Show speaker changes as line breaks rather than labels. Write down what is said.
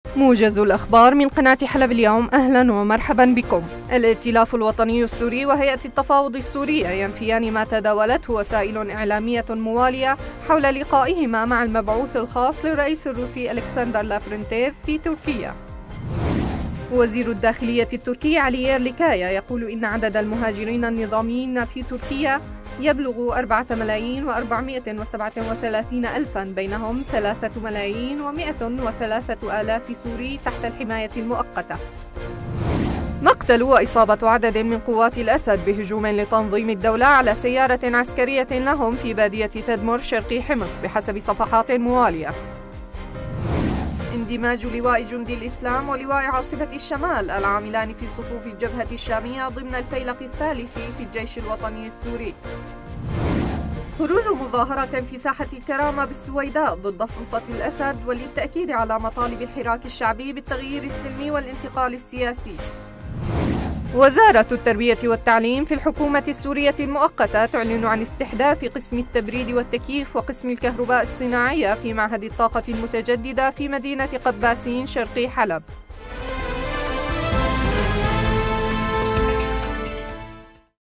موجز الأخبار من قناة حلب اليوم، أهلا ومرحبا بكم. الائتلاف الوطني السوري وهيئة التفاوض السورية ينفيان ما تداولته وسائل إعلامية موالية حول لقائهما مع المبعوث الخاص للرئيس الروسي ألكسندر لافرنتيف في تركيا. وزير الداخلية التركي علي يرلكايا يقول إن عدد المهاجرين النظاميين في تركيا يبلغ 4,437,000 بينهم 3,103,000 سوري تحت الحماية المؤقتة. مقتل وإصابة عدد من قوات الأسد بهجوم لتنظيم الدولة على سيارة عسكرية لهم في بادية تدمر شرقي حمص بحسب صفحات موالية. اندماج لواء جندي الإسلام ولواء عاصفة الشمال العاملان في صفوف الجبهة الشامية ضمن الفيلق الثالث في الجيش الوطني السوري. خروج مظاهرة في ساحة الكرامة بالسويداء ضد سلطة الأسد وللتأكيد على مطالب الحراك الشعبي بالتغيير السلمي والانتقال السياسي. وزارة التربية والتعليم في الحكومة السورية المؤقتة تعلن عن استحداث قسم التبريد والتكييف وقسم الكهرباء الصناعية في معهد الطاقة المتجددة في مدينة قباسين شرقي حلب.